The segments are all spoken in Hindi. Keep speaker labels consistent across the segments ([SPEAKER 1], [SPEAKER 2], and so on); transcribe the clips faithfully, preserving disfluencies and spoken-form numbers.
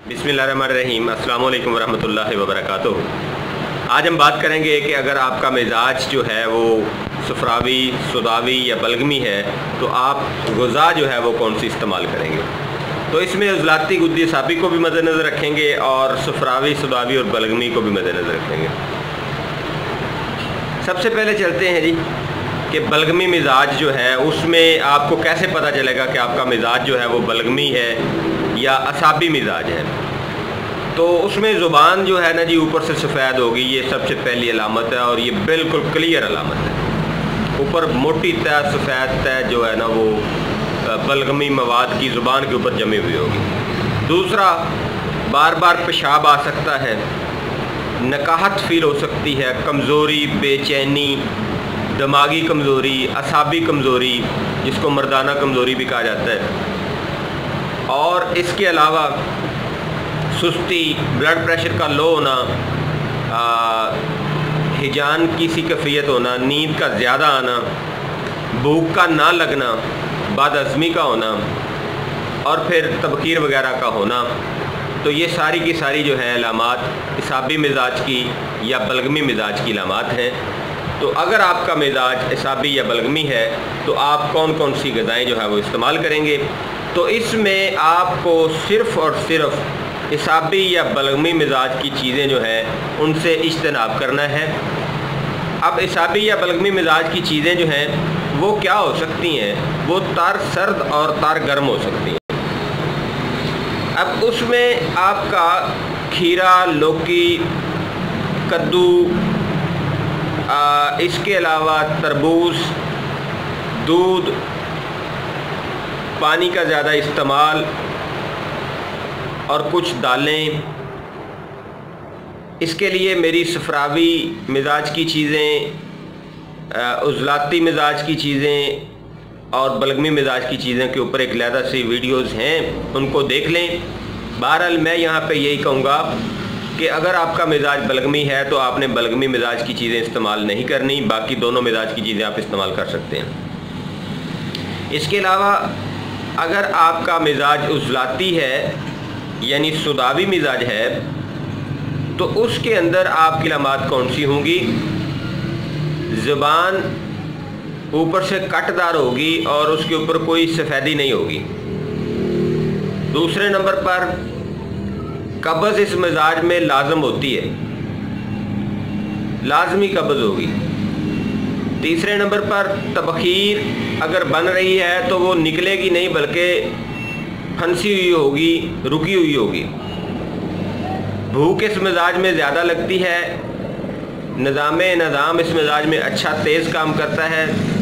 [SPEAKER 1] बिस्मिल्लाहिर्रहमानिर्रहीम, अस्सलाम वालेकुम वरहमतुल्लाहि वबरकातुहू। आज हम बात करेंगे कि अगर आपका मिजाज जो है वो सफ़रावी, सुदावी या बलगमी है तो आप ग़िज़ा जो है वो कौन सी इस्तेमाल करेंगे। तो इसमें उज़लाती गुद्दी साबी को भी मद्देनज़र रखेंगे और सफ़रावी, सुदावी और बलगमी को भी मद्देनज़र रखेंगे। सबसे पहले चलते हैं जी कि बलगमी मिजाज जो है उसमें आपको कैसे पता चलेगा कि आपका मिजाज जो है वो बलगमी है या असाबी मिजाज है। तो उसमें ज़ुबान जो है ना जी ऊपर से सफ़ेद होगी, ये सबसे पहली अलामत है और ये बिल्कुल क्लियर अलामत है। ऊपर मोटी तय सफ़ेद तय जो है ना वो बलगमी मवाद की ज़ुबान के ऊपर जमी हुई होगी। दूसरा, बार बार पेशाब आ सकता है, नकाहत फील हो सकती है, कमज़ोरी, बेचैनी, दिमागी कमज़ोरी, असाबी कमज़ोरी जिसको मर्दाना कमज़ोरी भी कहा जाता है। और इसके अलावा सुस्ती, ब्लड प्रेशर का लो होना, हिजान की सी कैफियत होना, नींद का ज़्यादा आना, भूख का ना लगना, बदहज़मी का होना और फिर तबखीर वगैरह का होना। तो ये सारी की सारी जो है अलामात इसाबी मिजाज की या बलगमी मिजाज की अलामात हैं। तो अगर आपका मिजाज इसाबी या बलगमी है तो आप कौन कौन सी ग़िज़ाएँ जो है वो इस्तेमाल करेंगे। तो इसमें आपको सिर्फ़ और सिर्फ इसाबी या बलगमी मिजाज की चीज़ें जो हैं उनसे इज्तनाब करना है। अब इसाबी या बलगमी मिजाज की चीज़ें जो हैं वो क्या हो सकती हैं, वो तार सर्द और तार गर्म हो सकती हैं। अब उसमें आपका खीरा, लौकी, कद्दू, आ, इसके अलावा तरबूज, दूध, पानी का ज़्यादा इस्तेमाल और कुछ दालें। इसके लिए मेरी सफ़रावी मिजाज की चीज़ें, उज़लाती मिजाज की चीज़ें और बलगमी मिजाज की चीज़ें के ऊपर एक अलहदा सी वीडियोज़ हैं, उनको देख लें। बहरहाल मैं यहाँ पे यही कहूँगा कि अगर आपका मिजाज बलगमी है तो आपने बलगमी मिजाज की चीज़ें इस्तेमाल नहीं करनी, बाकी दोनों मिजाज की चीज़ें आप इस्तेमाल कर सकते हैं। इसके अलावा अगर आपका मिजाज उज़लाती है यानी सुदावी मिजाज है तो उसके अंदर आपकी अलामात कौन सी होंगी। ज़ुबान ऊपर से कटदार होगी और उसके ऊपर कोई सफ़ेदी नहीं होगी। दूसरे नंबर पर कब्ज़ इस मिजाज में लाजम होती है, लाजमी कब्ज़ होगी। तीसरे नंबर पर तबखीर अगर बन रही है तो वो निकलेगी नहीं बल्कि फंसी हुई होगी, रुकी हुई होगी। भूख इस मिजाज में ज़्यादा लगती है, निज़ाम निज़ाम इस मिजाज में अच्छा तेज़ काम करता है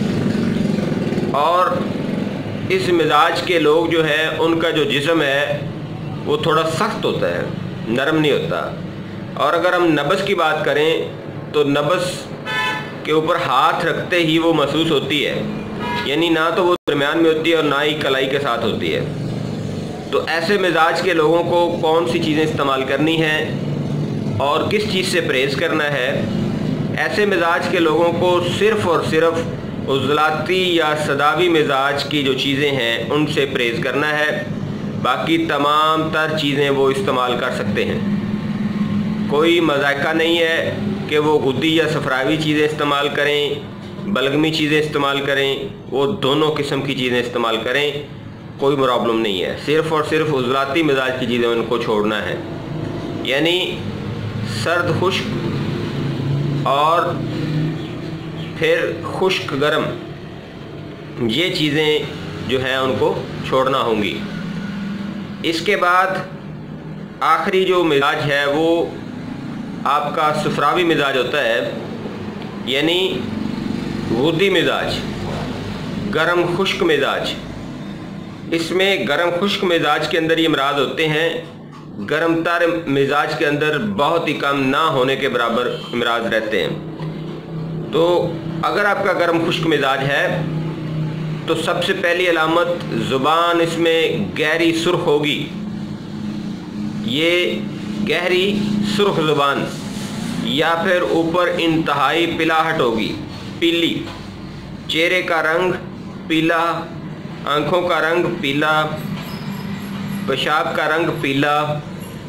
[SPEAKER 1] और इस मिजाज के लोग जो है उनका जो जिस्म है वो थोड़ा सख्त होता है, नरम नहीं होता। और अगर हम नब्ज़ की बात करें तो नब्ज़ के ऊपर हाथ रखते ही वो महसूस होती है, यानी ना तो वो दरमियान में होती है और ना ही कलाई के साथ होती है। तो ऐसे मिजाज के लोगों को कौन सी चीज़ें इस्तेमाल करनी हैं और किस चीज़ से परहेज़ करना है। ऐसे मिजाज के लोगों को सिर्फ़ और सिर्फ उज़लाती या सदावी मिजाज की जो चीज़ें हैं उनसे परहेज़ करना है, बाकी तमाम तर चीज़ें वो इस्तेमाल कर सकते हैं। कोई मज़ाक़ा नहीं है कि वो गुद्दी या सफ़रावी चीज़ें इस्तेमाल करें, बलगमी चीज़ें इस्तेमाल करें, वो दोनों किस्म की चीज़ें इस्तेमाल करें, कोई प्रॉब्लम नहीं है। सिर्फ़ और सिर्फ उज़लाती मिजाज की चीज़ें उनको छोड़ना है, यानी सर्द खुश्क और फिर खुश्क गर्म, ये चीज़ें जो हैं उनको छोड़ना होंगी। इसके बाद आखिरी जो मिजाज है वो आपका सफ़रावी मिजाज होता है, यानी गुद्दी मिजाज, गरम खुश्क मिजाज। इसमें गरम खुश्क मिजाज के अंदर ये इमराज होते हैं, गरम तर मिजाज के अंदर बहुत ही कम ना होने के बराबर इमराज रहते हैं। तो अगर आपका गरम खुश्क मिजाज है तो सबसे पहली अलामत ज़ुबान इसमें गहरी सुर्ख होगी, ये गहरी सुर्ख ज़ुबान या फिर ऊपर इंतहाई पिलाहट होगी, पीली। चेहरे का रंग पीला, आँखों का रंग पीला, पेशाब का रंग पीला,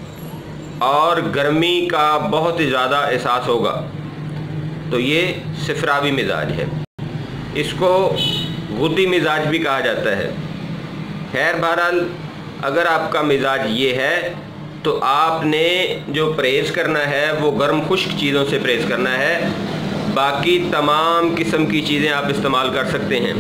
[SPEAKER 1] और गर्मी का बहुत ही ज़्यादा एहसास होगा, तो ये सिफरावी मिजाज है। इसको गुद्दी मिजाज भी कहा जाता है। खैर बहरहाल, अगर आपका मिजाज ये है तो आपने जो परहेज़ करना है वो गर्म खुश्क चीज़ों से परहेज़ करना है। बाकी तमाम किस्म की चीज़ें आप इस्तेमाल कर सकते हैं।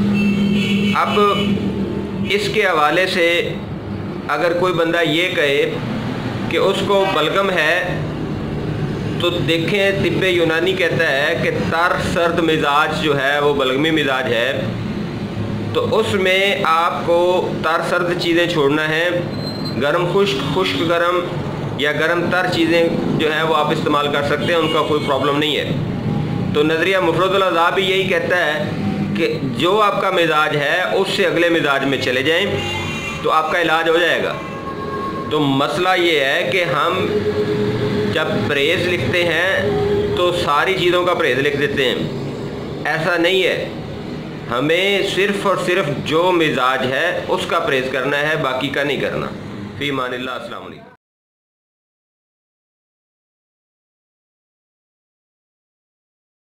[SPEAKER 1] अब इसके हवाले से अगर कोई बंदा ये कहे कि उसको बलगम है, तो देखें तिब्बे यूनानी कहता है कि तर सर्द मिजाज जो है वो बलगमी मिजाज है। तो उसमें आपको तर सर्द चीज़ें छोड़ना है, गर्म खुश्क खुश्क गर्म या गर्म तर चीज़ें जो हैं वो आप इस्तेमाल कर सकते हैं, उनका कोई प्रॉब्लम नहीं है। तो नज़रिया मुफरदुल अज़ा भी यही कहता है कि जो आपका मिजाज है उससे अगले मिजाज में चले जाएं तो आपका इलाज हो जाएगा। तो मसला ये है कि हम जब परहेज़ लिखते हैं तो सारी चीज़ों का परहेज़ लिख देते हैं। ऐसा नहीं है, हमें सिर्फ़ और सिर्फ जो मिजाज है उसका परहेज़ करना है, बाकी का नहीं करना। फ़ी मानिल्लाह। अस्सलाम वालेकुम।